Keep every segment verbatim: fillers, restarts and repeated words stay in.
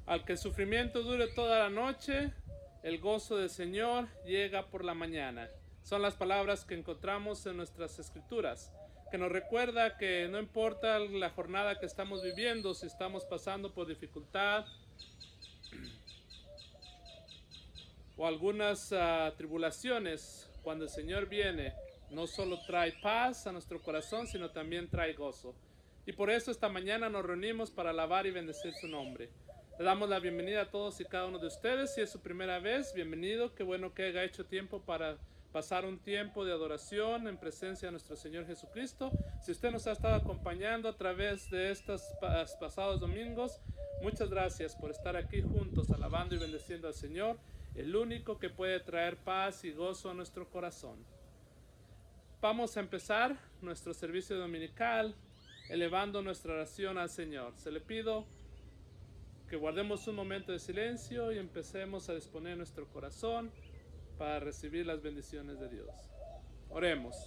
Al que el sufrimiento dure toda la noche, el gozo del Señor llega por la mañana. Son las palabras que encontramos en nuestras escrituras, que nos recuerda que no importa la jornada que estamos viviendo, si estamos pasando por dificultad o algunas uh, tribulaciones, cuando el Señor viene, no solo trae paz a nuestro corazón, sino también trae gozo. Y por eso esta mañana nos reunimos para alabar y bendecir su nombre. Le damos la bienvenida a todos y cada uno de ustedes. Si es su primera vez, bienvenido. Qué bueno que haya hecho tiempo para pasar un tiempo de adoración en presencia de nuestro Señor Jesucristo. Si usted nos ha estado acompañando a través de estos pasados domingos, muchas gracias por estar aquí juntos, alabando y bendeciendo al Señor, el único que puede traer paz y gozo a nuestro corazón. Vamos a empezar nuestro servicio dominical elevando nuestra oración al Señor. Se le pido que guardemos un momento de silencio y empecemos a disponer nuestro corazón para recibir las bendiciones de Dios. Oremos.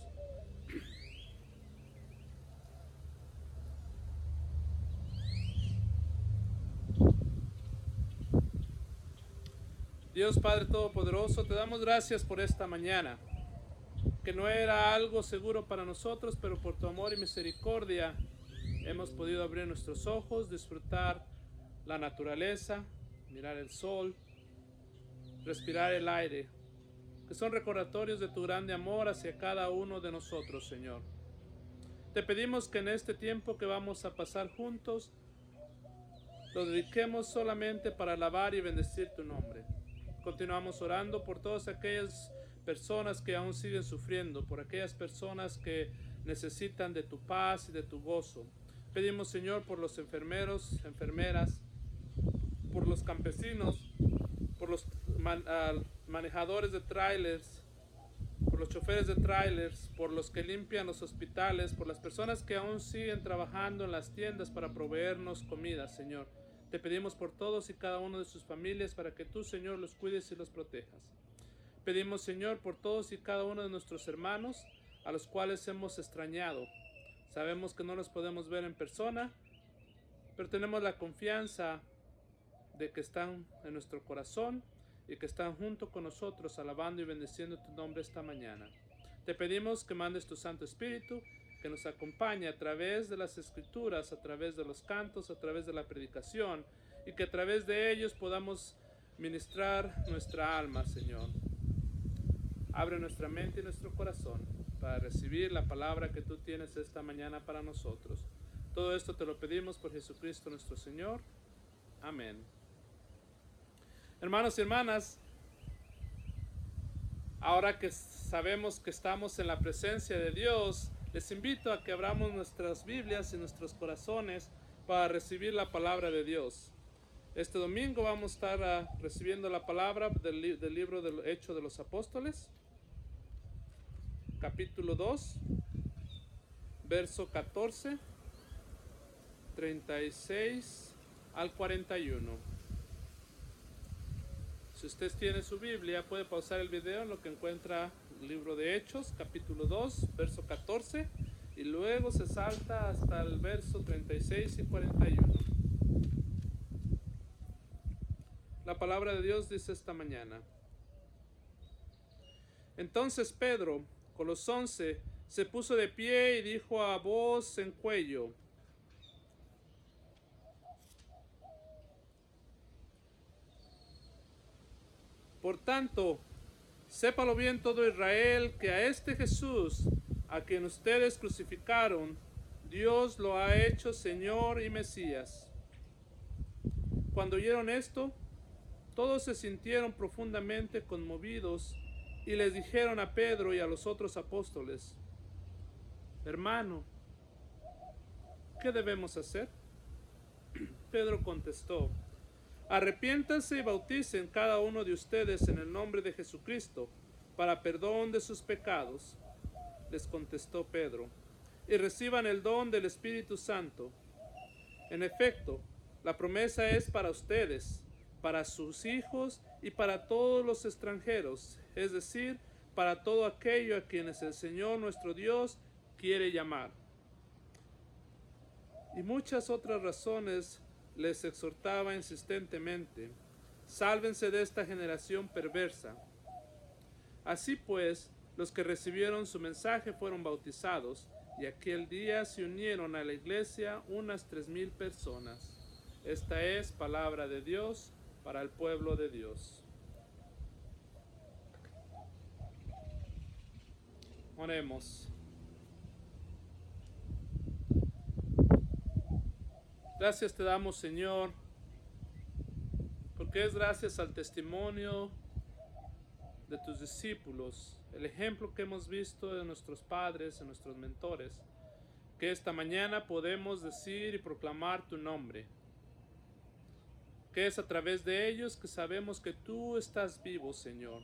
Dios Padre Todopoderoso, te damos gracias por esta mañana, que no era algo seguro para nosotros, pero por tu amor y misericordia hemos podido abrir nuestros ojos, disfrutar la naturaleza, mirar el sol, respirar el aire, que son recordatorios de tu grande amor hacia cada uno de nosotros, Señor. Te pedimos que en este tiempo que vamos a pasar juntos, lo dediquemos solamente para alabar y bendecir tu nombre. Continuamos orando por todas aquellas personas que aún siguen sufriendo, por aquellas personas que necesitan de tu paz y de tu gozo. Pedimos, Señor, por los enfermeros, enfermeras, por los campesinos, por los man, uh, manejadores de trailers, por los choferes de trailers, por los que limpian los hospitales, por las personas que aún siguen trabajando en las tiendas para proveernos comida, Señor. Te pedimos por todos y cada uno de sus familias para que tú, Señor, los cuides y los protejas. Pedimos, Señor, por todos y cada uno de nuestros hermanos a los cuales hemos extrañado. Sabemos que no los podemos ver en persona, pero tenemos la confianza de que están en nuestro corazón y que están junto con nosotros alabando y bendiciendo tu nombre esta mañana. Te pedimos que mandes tu Santo Espíritu, que nos acompañe a través de las Escrituras, a través de los cantos, a través de la predicación, y que a través de ellos podamos ministrar nuestra alma, Señor. Abre nuestra mente y nuestro corazón para recibir la palabra que tú tienes esta mañana para nosotros. Todo esto te lo pedimos por Jesucristo nuestro Señor. Amén. Hermanos y hermanas, ahora que sabemos que estamos en la presencia de Dios, les invito a que abramos nuestras Biblias y nuestros corazones para recibir la palabra de Dios. Este domingo vamos a estar uh, recibiendo la palabra del, li del libro del Hecho de los Apóstoles, capítulo dos, verso catorce, treinta y seis al cuarenta y uno. Si usted tiene su Biblia, puede pausar el video en lo que encuentra el libro de Hechos, capítulo dos, verso catorce, y luego se salta hasta el verso treinta y seis y cuarenta y uno. La palabra de Dios dice esta mañana: Entonces Pedro, con los once, se puso de pie y dijo a voz en cuello: Por tanto, sépalo bien todo Israel, que a este Jesús, a quien ustedes crucificaron, Dios lo ha hecho Señor y Mesías. Cuando oyeron esto, todos se sintieron profundamente conmovidos y les dijeron a Pedro y a los otros apóstoles: Hermano, ¿qué debemos hacer? Pedro contestó: Arrepiéntanse y bauticen cada uno de ustedes en el nombre de Jesucristo para perdón de sus pecados. Les contestó Pedro: y reciban el don del Espíritu Santo. En efecto, la promesa es para ustedes, para sus hijos y para todos los extranjeros, es decir, para todo aquello a quienes el Señor nuestro Dios quiere llamar. Y muchas otras razones les exhortaba insistentemente: sálvense de esta generación perversa. Así pues, los que recibieron su mensaje fueron bautizados, y aquel día se unieron a la iglesia unas tres mil personas. Esta es palabra de Dios para el pueblo de Dios. Oremos. Gracias te damos, Señor, porque es gracias al testimonio de tus discípulos, el ejemplo que hemos visto de nuestros padres, de nuestros mentores, que esta mañana podemos decir y proclamar tu nombre, que es a través de ellos que sabemos que tú estás vivo, Señor,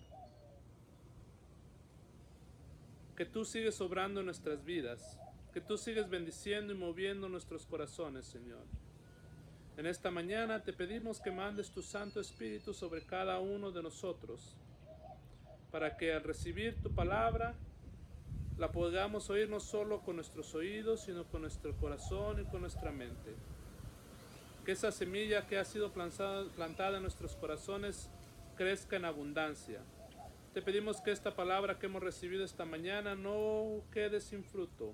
que tú sigues obrando en nuestras vidas, que tú sigues bendiciendo y moviendo nuestros corazones, Señor. En esta mañana te pedimos que mandes tu Santo Espíritu sobre cada uno de nosotros, para que al recibir tu palabra la podamos oír no solo con nuestros oídos, sino con nuestro corazón y con nuestra mente. Que esa semilla que ha sido plantada, plantada en nuestros corazones crezca en abundancia. Te pedimos que esta palabra que hemos recibido esta mañana no quede sin fruto.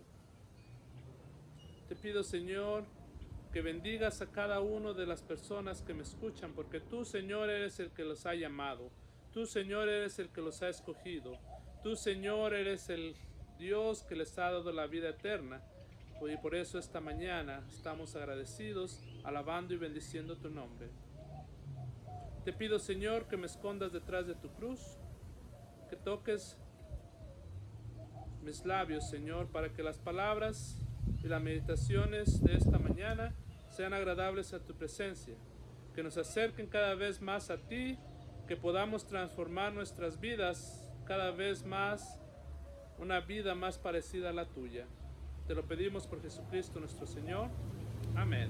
Te pido, Señor, que bendigas a cada una de las personas que me escuchan, porque tú, Señor, eres el que los ha llamado. Tú, Señor, eres el que los ha escogido. Tú, Señor, eres el Dios que les ha dado la vida eterna. Y por eso esta mañana estamos agradecidos, alabando y bendiciendo tu nombre. Te pido, Señor, que me escondas detrás de tu cruz, que toques mis labios, Señor, para que las palabras y las meditaciones de esta mañana sean agradables a tu presencia, que nos acerquen cada vez más a ti, que podamos transformar nuestras vidas cada vez más, una vida más parecida a la tuya. Te lo pedimos por Jesucristo nuestro Señor. Amén.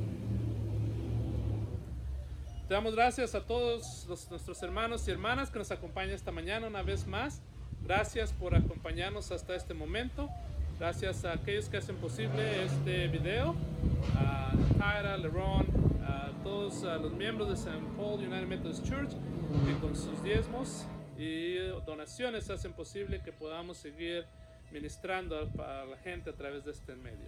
Te damos gracias a todos los, nuestros hermanos y hermanas que nos acompañan esta mañana una vez más. Gracias por acompañarnos hasta este momento. Gracias a aquellos que hacen posible este video, a Tyra, Leron, a todos a los miembros de Saint Paul United Methodist Church, que con sus diezmos y donaciones hacen posible que podamos seguir ministrando a la gente a través de este medio.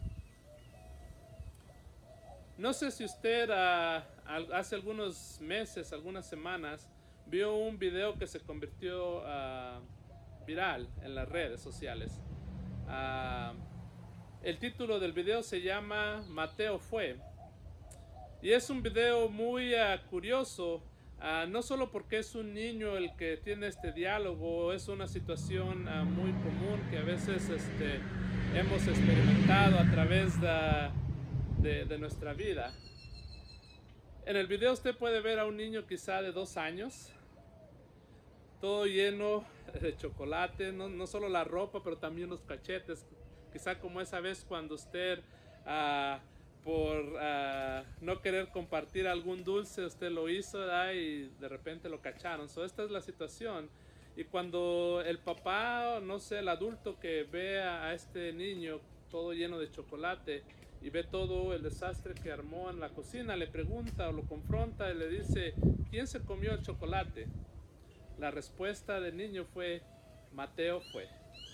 No sé si usted uh, hace algunos meses, algunas semanas, vio un video que se convirtió uh, viral en las redes sociales. Uh, el título del video se llama Mateo fue, y es un video muy uh, curioso, uh, no solo porque es un niño el que tiene este diálogo, es una situación uh, muy común que a veces este, hemos experimentado a través de, de, de nuestra vida. En el video usted puede ver a un niño quizá de dos años, todo lleno de chocolate, no, no solo la ropa, pero también los cachetes. Quizá como esa vez cuando usted, uh, por uh, no querer compartir algún dulce, usted lo hizo, ¿verdad? Y de repente lo cacharon. So, esta es la situación. Y cuando el papá, no sé, el adulto que ve a, a este niño todo lleno de chocolate y ve todo el desastre que armó en la cocina, le pregunta o lo confronta y le dice: ¿quién se comió el chocolate? La respuesta del niño fue: Mateo fue.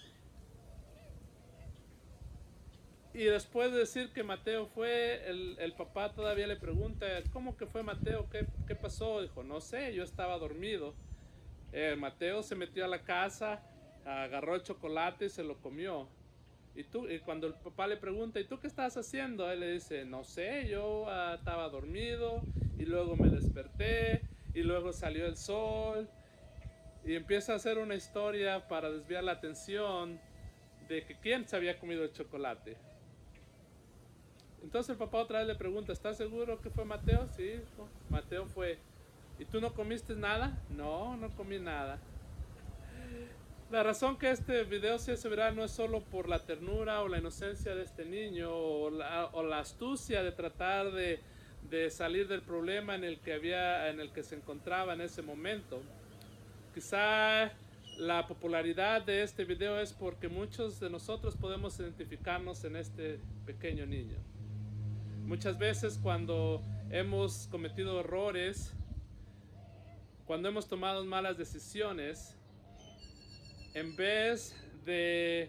Y después de decir que Mateo fue, el, el papá todavía le pregunta: ¿cómo que fue Mateo? ¿Qué, qué pasó? Dijo: no sé, yo estaba dormido. Eh, Mateo se metió a la casa, agarró el chocolate y se lo comió. Y, tú, y cuando el papá le pregunta: ¿y tú qué estabas haciendo? Él le dice: no sé, yo uh, estaba dormido y luego me desperté y luego salió el sol. Y empieza a hacer una historia para desviar la atención de que quién se había comido el chocolate. Entonces el papá otra vez le pregunta: ¿estás seguro que fue Mateo? Sí, Mateo fue. ¿Y tú no comiste nada? No, no comí nada. La razón que este video se hace viral no es solo por la ternura o la inocencia de este niño o la, o la astucia de tratar de, de salir del problema en el que había, en el que se encontraba en ese momento. Quizá la popularidad de este video es porque muchos de nosotros podemos identificarnos en este pequeño niño. Muchas veces cuando hemos cometido errores, cuando hemos tomado malas decisiones, en vez de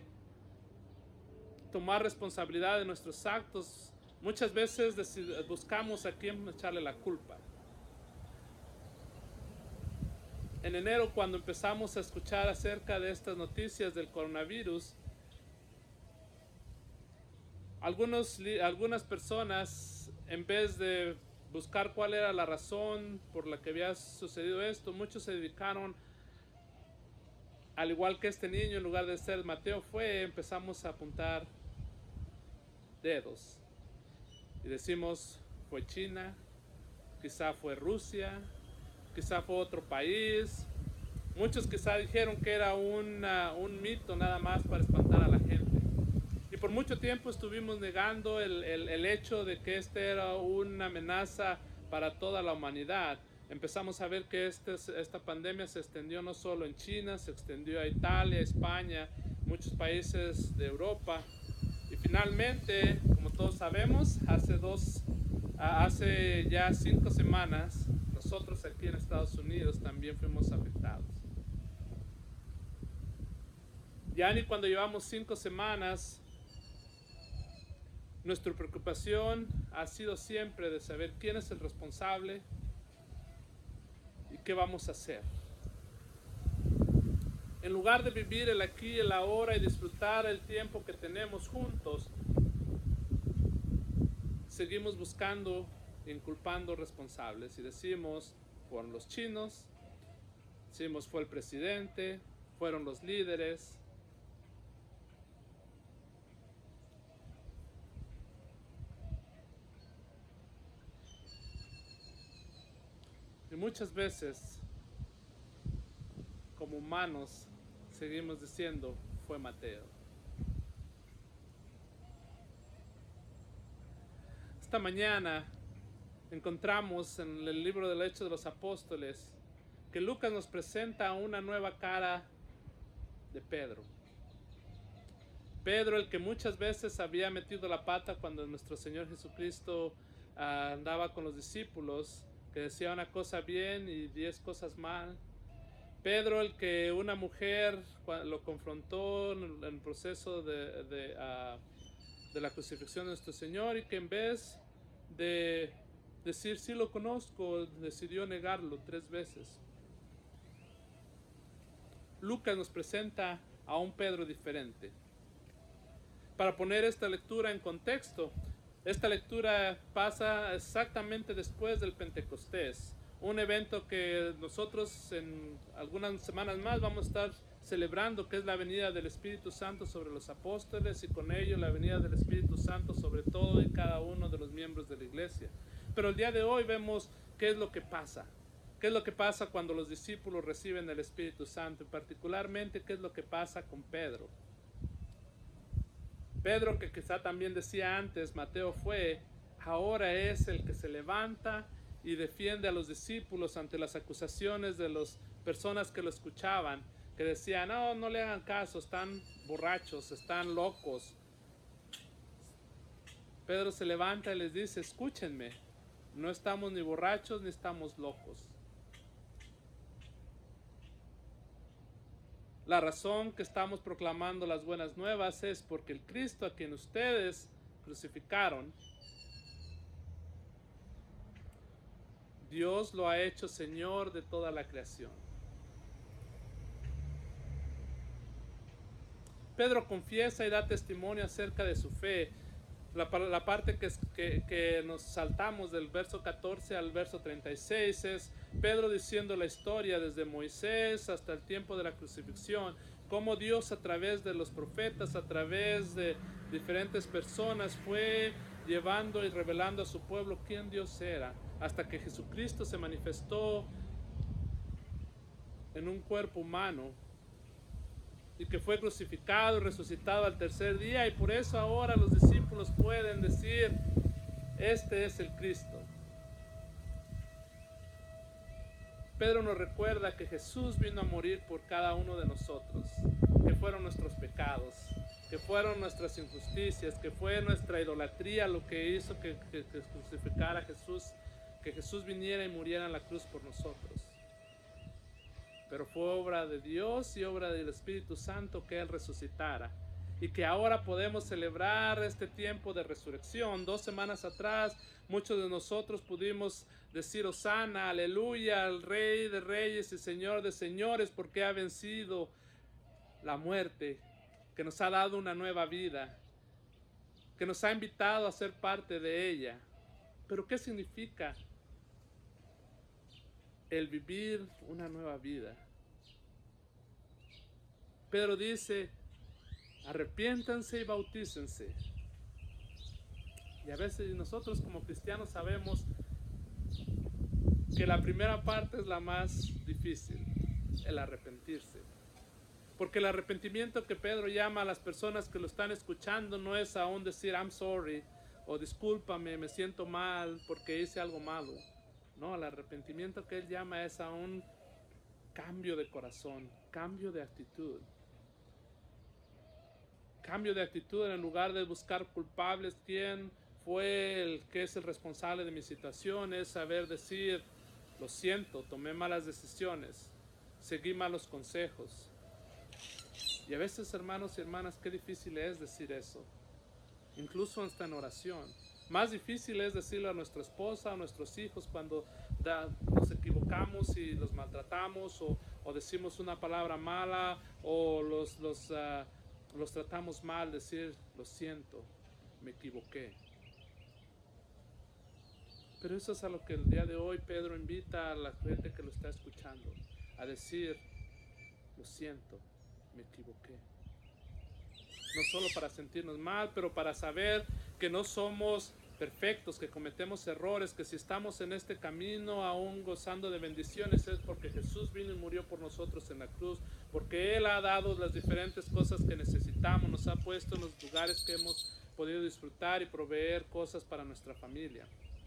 tomar responsabilidad de nuestros actos, muchas veces buscamos a quién echarle la culpa. En enero, cuando empezamos a escuchar acerca de estas noticias del coronavirus, algunos, algunas personas, en vez de buscar cuál era la razón por la que había sucedido esto, muchos se dedicaron, al igual que este niño, en lugar de ser Mateo fue, empezamos a apuntar dedos. Y decimos, fue China, quizá fue Rusia, quizá fue otro país. Muchos quizá dijeron que era una, un mito nada más para espantar a la gente. Y por mucho tiempo estuvimos negando el, el, el hecho de que esta era una amenaza para toda la humanidad. Empezamos a ver que este, esta pandemia se extendió no solo en China, se extendió a Italia, España, muchos países de Europa. Y finalmente, como todos sabemos, hace, dos, hace ya cinco semanas, nosotros aquí en Estados Unidos también fuimos afectados. Ya ni cuando llevamos cinco semanas, nuestra preocupación ha sido siempre de saber quién es el responsable y qué vamos a hacer. En lugar de vivir el aquí y el ahora y disfrutar el tiempo que tenemos juntos, seguimos buscando e inculpando responsables y decimos, fueron los chinos, decimos fue el presidente, fueron los líderes. Y muchas veces, como humanos, seguimos diciendo, fue Mateo. Esta mañana encontramos en el libro del Hechos de los Apóstoles que Lucas nos presenta una nueva cara de Pedro. Pedro, el que muchas veces había metido la pata cuando nuestro Señor Jesucristo uh, andaba con los discípulos, que decía una cosa bien y diez cosas mal. Pedro, el que una mujer lo confrontó en el proceso de, de, uh, de la crucifixión de nuestro Señor y que en vez de decir sí lo conozco, decidió negarlo tres veces. Lucas nos presenta a un Pedro diferente. Para poner esta lectura en contexto, esta lectura pasa exactamente después del Pentecostés, un evento que nosotros en algunas semanas más vamos a estar celebrando, que es la venida del Espíritu Santo sobre los apóstoles y con ello la venida del Espíritu Santo sobre todo y cada uno de los miembros de la iglesia. Pero el día de hoy vemos qué es lo que pasa, qué es lo que pasa cuando los discípulos reciben el Espíritu Santo y particularmente qué es lo que pasa con Pedro. Pedro, que quizá también decía antes, Mateo fue, ahora es el que se levanta y defiende a los discípulos ante las acusaciones de las personas que lo escuchaban, que decían, no, no le hagan caso, están borrachos, están locos. Pedro se levanta y les dice, escúchenme, no estamos ni borrachos ni estamos locos. La razón que estamos proclamando las buenas nuevas es porque el Cristo a quien ustedes crucificaron, Dios lo ha hecho Señor de toda la creación. Pedro confiesa y da testimonio acerca de su fe. La, la parte que, que, que nos saltamos del verso catorce al verso treinta y seis es Pedro diciendo la historia desde Moisés hasta el tiempo de la crucifixión, cómo Dios a través de los profetas, a través de diferentes personas fue llevando y revelando a su pueblo quién Dios era, hasta que Jesucristo se manifestó en un cuerpo humano y que fue crucificado y resucitado al tercer día, y por eso ahora los discípulos pueden decir, este es el Cristo. Pedro nos recuerda que Jesús vino a morir por cada uno de nosotros, que fueron nuestros pecados, que fueron nuestras injusticias, que fue nuestra idolatría lo que hizo que, que, que crucificara a Jesús que Jesús viniera y muriera en la cruz por nosotros. Pero fue obra de Dios y obra del Espíritu Santo que Él resucitara. Y que ahora podemos celebrar este tiempo de resurrección. Dos semanas atrás, muchos de nosotros pudimos decir Hosana, aleluya, al Rey de Reyes y Señor de Señores, porque ha vencido la muerte, que nos ha dado una nueva vida, que nos ha invitado a ser parte de ella. Pero ¿qué significa el vivir una nueva vida? Pedro dice, arrepiéntanse y bautícense. Y a veces nosotros como cristianos sabemos que la primera parte es la más difícil, el arrepentirse. Porque el arrepentimiento que Pedro llama a las personas que lo están escuchando no es aún decir I'm sorry o discúlpame, me siento mal porque hice algo malo. No, el arrepentimiento que él llama es a un cambio de corazón, cambio de actitud. Cambio de actitud en lugar de buscar culpables, quién fue el que es el responsable de mi situación, es saber decir, lo siento, tomé malas decisiones, seguí malos consejos. Y a veces, hermanos y hermanas, qué difícil es decir eso, incluso hasta en oración. Más difícil es decirlo a nuestra esposa, a nuestros hijos cuando da, nos equivocamos y los maltratamos o, o decimos una palabra mala o los, los, uh, los tratamos mal, decir, lo siento, me equivoqué. Pero eso es a lo que el día de hoy Pedro invita a la gente que lo está escuchando, a decir, lo siento, me equivoqué. No solo para sentirnos mal, pero para saber que no somos perfectos, que cometemos errores, que si estamos en este camino aún gozando de bendiciones es porque Jesús vino y murió por nosotros en la cruz, porque Él ha dado las diferentes cosas que necesitamos, nos ha puesto en los lugares que hemos podido disfrutar y proveer cosas para nuestra familia.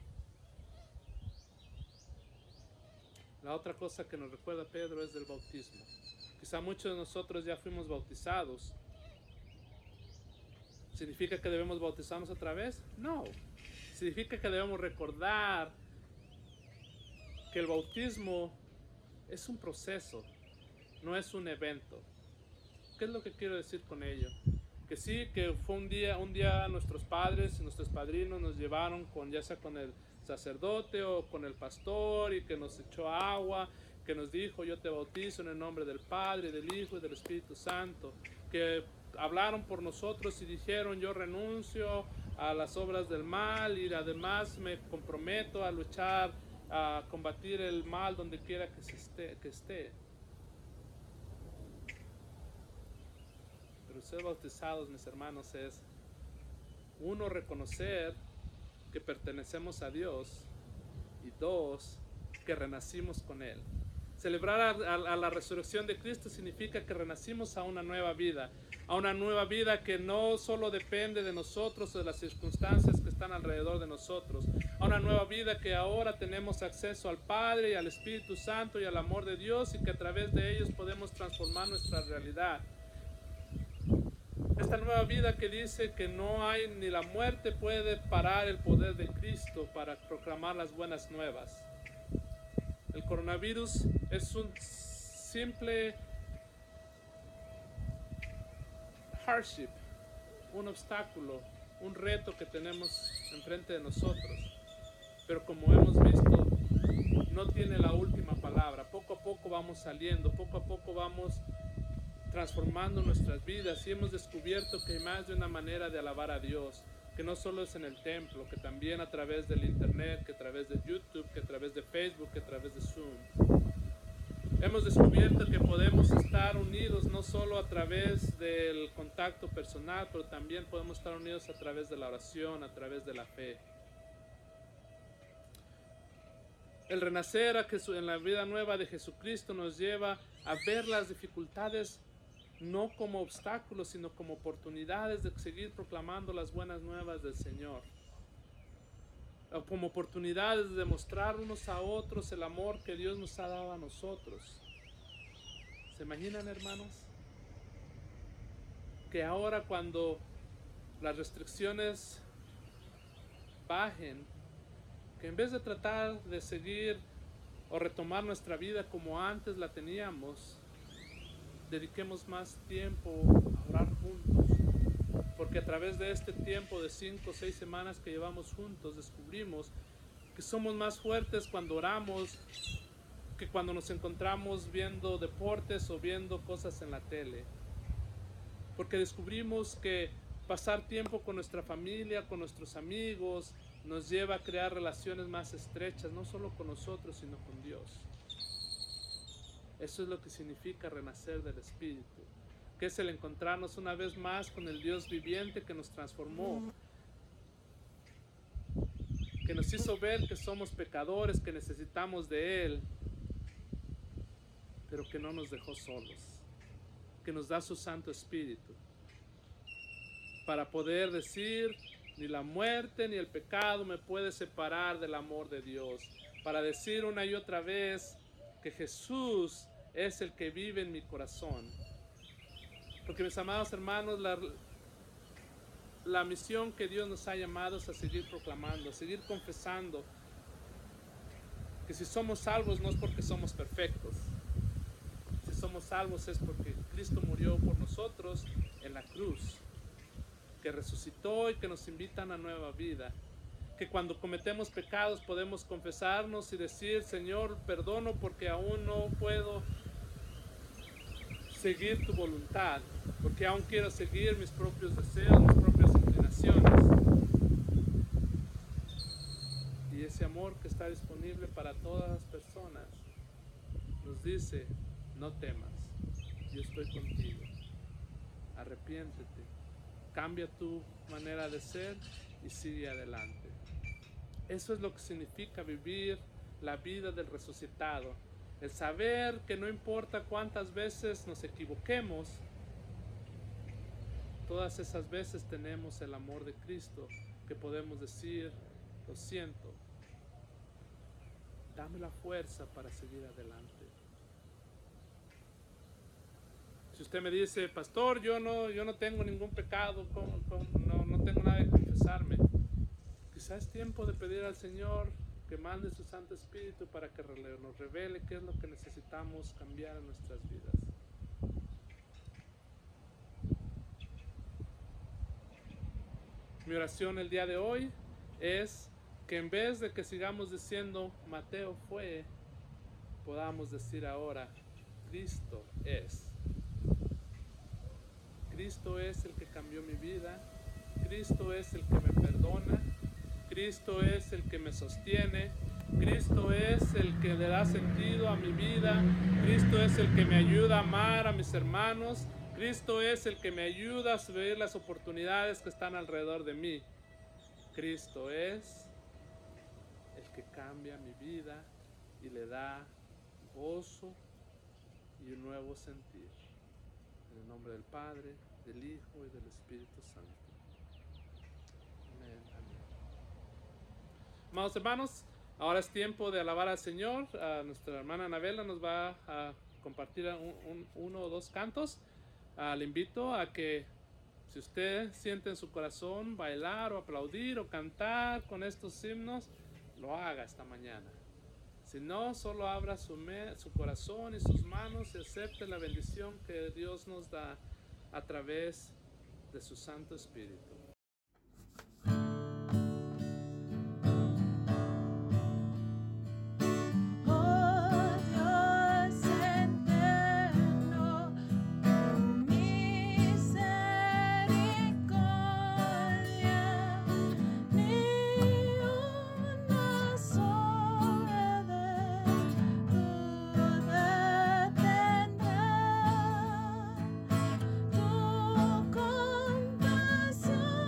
La otra cosa que nos recuerda Pedro es del bautismo. Quizá muchos de nosotros ya fuimos bautizados. ¿Significa que debemos bautizarnos otra vez? No. Significa que debemos recordar que el bautismo es un proceso, no es un evento. ¿Qué es lo que quiero decir con ello? Que sí, que fue un día, un día nuestros padres y nuestros padrinos nos llevaron con, ya sea con el sacerdote o con el pastor, y que nos echó agua, que nos dijo yo te bautizo en el nombre del Padre, del Hijo y del Espíritu Santo, que hablaron por nosotros y dijeron yo renuncio a las obras del mal y además me comprometo a luchar, a combatir el mal donde quiera que, se esté, que esté. Pero ser bautizados, mis hermanos, es uno, reconocer que pertenecemos a Dios, y dos, que renacimos con Él. Celebrar a, a, a la resurrección de Cristo significa que renacimos a una nueva vida, a una nueva vida que no solo depende de nosotros o de las circunstancias que están alrededor de nosotros, a una nueva vida que ahora tenemos acceso al Padre y al Espíritu Santo y al amor de Dios, y que a través de ellos podemos transformar nuestra realidad. Esta nueva vida que dice que no hay ni la muerte puede parar el poder de Cristo para proclamar las buenas nuevas. El coronavirus es un simple hardship, un obstáculo, un reto que tenemos enfrente de nosotros. Pero como hemos visto, no tiene la última palabra. Poco a poco vamos saliendo, poco a poco vamos transformando nuestras vidas, y hemos descubierto que hay más de una manera de alabar a Dios, que no solo es en el templo, que también a través del internet, que a través de YouTube, que a través de Facebook, que a través de Zoom. Hemos descubierto que podemos estar unidos no solo a través del contacto personal, pero también podemos estar unidos a través de la oración, a través de la fe. El renacer a Jesús, en la vida nueva de Jesucristo, nos lleva a ver las dificultades no como obstáculos, sino como oportunidades de seguir proclamando las buenas nuevas del Señor. O como oportunidades de demostrar unos a otros el amor que Dios nos ha dado a nosotros. ¿Se imaginan, hermanos? Que ahora, cuando las restricciones bajen, Que en vez de tratar de seguir o retomar nuestra vida como antes la teníamos, dediquemos más tiempo a orar juntos. Porque a través de este tiempo de cinco o seis semanas que llevamos juntos, descubrimos que somos más fuertes cuando oramos que cuando nos encontramos viendo deportes o viendo cosas en la tele. Porque descubrimos que pasar tiempo con nuestra familia, con nuestros amigos, nos lleva a crear relaciones más estrechas, no solo con nosotros, sino con Dios. Eso es lo que significa renacer del Espíritu, que es el encontrarnos una vez más con el Dios viviente que nos transformó, que nos hizo ver que somos pecadores, que necesitamos de Él, pero que no nos dejó solos, que nos da su Santo Espíritu para poder decir: ni la muerte ni el pecado me puede separar del amor de Dios, para decir una y otra vez que Jesús es el que vive en mi corazón. Porque, mis amados hermanos, la, la misión que Dios nos ha llamado es a seguir proclamando, a seguir confesando que si somos salvos no es porque somos perfectos. Si somos salvos es porque Cristo murió por nosotros en la cruz, que resucitó y que nos invita a una nueva vida. Que cuando cometemos pecados podemos confesarnos y decir: Señor, perdono porque aún no puedo seguir tu voluntad, porque aún quiero seguir mis propios deseos, mis propias inclinaciones. Y ese amor que está disponible para todas las personas nos dice: no temas, yo estoy contigo, arrepiéntete, cambia tu manera de ser y sigue adelante. Eso es lo que significa vivir la vida del resucitado. El saber que no importa cuántas veces nos equivoquemos, todas esas veces tenemos el amor de Cristo, que podemos decir: lo siento, dame la fuerza para seguir adelante. Si usted me dice: pastor, yo no, yo no tengo ningún pecado, ¿cómo, cómo? No, no tengo nada que confesarme, quizás es tiempo de pedir al Señor que mande su Santo Espíritu para que nos revele qué es lo que necesitamos cambiar en nuestras vidas. Mi oración el día de hoy es que en vez de que sigamos diciendo Mateo fue, podamos decir ahora: Cristo es. Cristo es el que cambió mi vida, Cristo es el que me perdona, Cristo es el que me sostiene, Cristo es el que le da sentido a mi vida, Cristo es el que me ayuda a amar a mis hermanos, Cristo es el que me ayuda a ver las oportunidades que están alrededor de mí. Cristo es el que cambia mi vida y le da gozo y un nuevo sentir. En el nombre del Padre, del Hijo y del Espíritu Santo. Amén, amén. Amados hermanos, ahora es tiempo de alabar al Señor. Uh, nuestra hermana Anabela nos va a compartir un, un, uno o dos cantos. Uh, le invito a que, si usted siente en su corazón bailar o aplaudir o cantar con estos himnos, lo haga esta mañana. Si no, solo abra su, me, su corazón y sus manos y acepte la bendición que Dios nos da a través de su Santo Espíritu. Tu compasión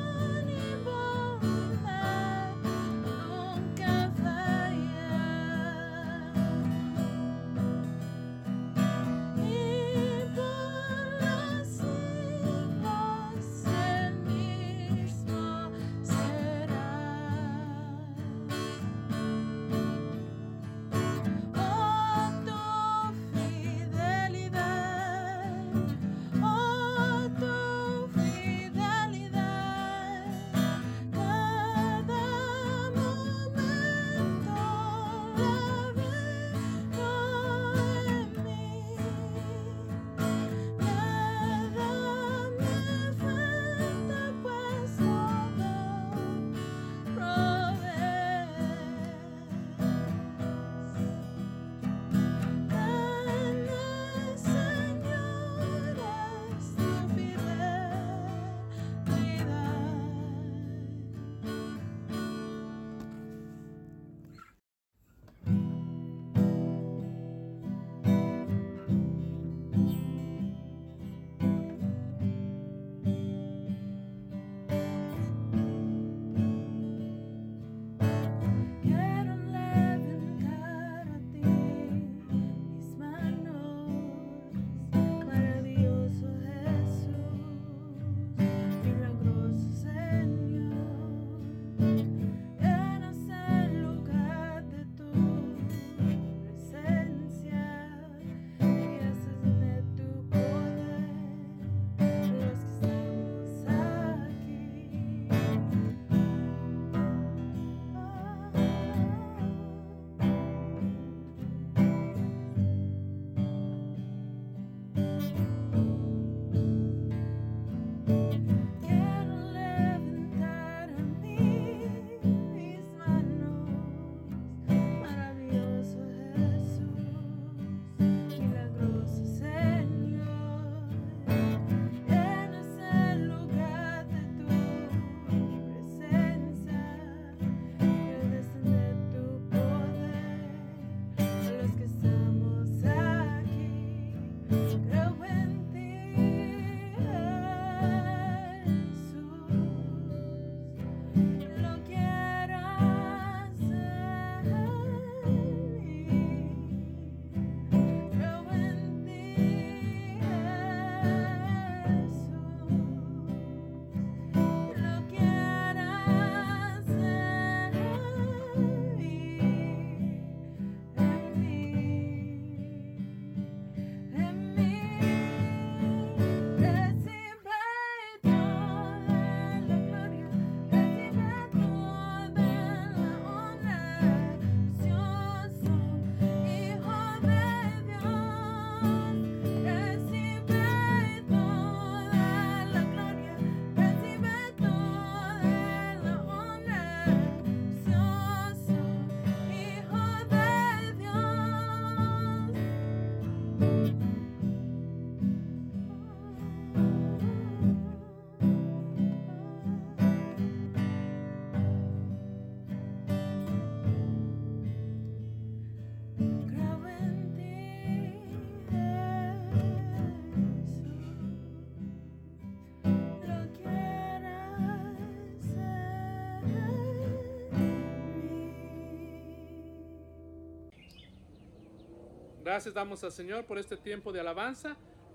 Gracias damos al Señor por este tiempo de alabanza.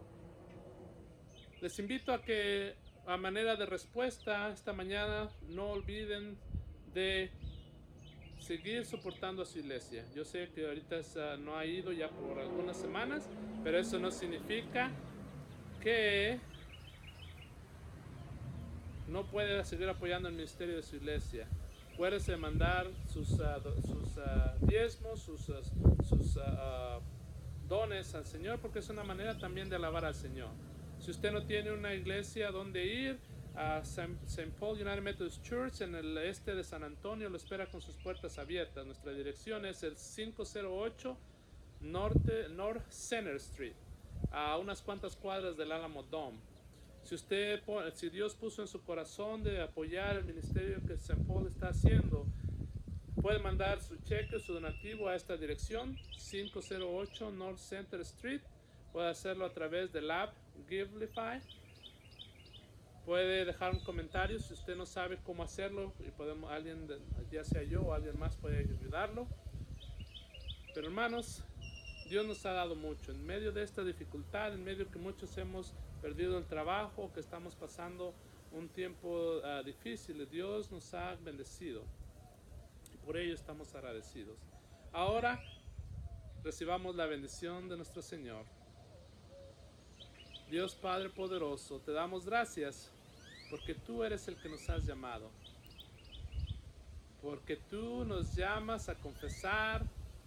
Les invito a que, a manera de respuesta esta mañana, no olviden de seguir soportando a su iglesia. Yo sé que ahorita uh, no ha ido ya por algunas semanas, pero eso no significa que no puede seguir apoyando el ministerio de su iglesia. Acuérdese de mandar sus, uh, sus uh, diezmos, sus, uh, sus uh, uh, dones al Señor, porque es una manera también de alabar al Señor. Si usted no tiene una iglesia donde ir, a Saint Paul United Methodist Church en el este de San Antonio lo espera con sus puertas abiertas. Nuestra dirección es el quinientos ocho Norte, North Center Street, a unas cuantas cuadras del Alamo Dome. Si usted, si Dios puso en su corazón de apoyar el ministerio que Saint Paul está haciendo, puede mandar su cheque, su donativo a esta dirección, quinientos ocho North Center Street. Puede hacerlo a través del app Givelify. Puede dejar un comentario si usted no sabe cómo hacerlo y podemos, alguien, ya sea yo o alguien más, puede ayudarlo. Pero hermanos, Dios nos ha dado mucho. En medio de esta dificultad, en medio que muchos hemos perdido el trabajo, que estamos pasando un tiempo uh, difícil, Dios nos ha bendecido. Y por ello estamos agradecidos. Ahora recibamos la bendición de nuestro Señor. Dios Padre poderoso, te damos gracias porque tú eres el que nos has llamado. Porque tú nos llamas a confesar,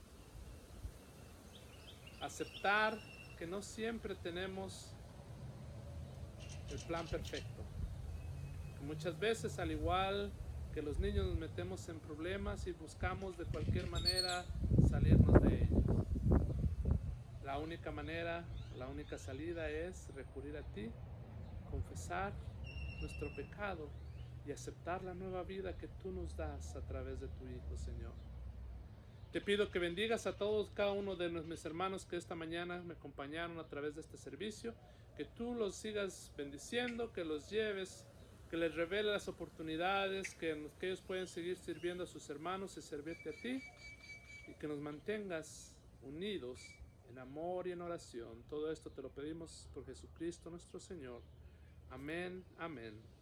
a aceptar que no siempre tenemos el plan perfecto. Que muchas veces, al igual que los niños, nos metemos en problemas y buscamos de cualquier manera salirnos de ellos. La única manera, la única salida es recurrir a ti, confesar nuestro pecado y aceptar la nueva vida que tú nos das a través de tu Hijo, Señor. Te pido que bendigas a todos, cada uno de mis hermanos que esta mañana me acompañaron a través de este servicio, que tú los sigas bendiciendo, que los lleves, que les reveles las oportunidades, que, que ellos pueden seguir sirviendo a sus hermanos y servirte a ti, y que nos mantengas unidos en amor y en oración. Todo esto te lo pedimos por Jesucristo nuestro Señor. Amén, amén.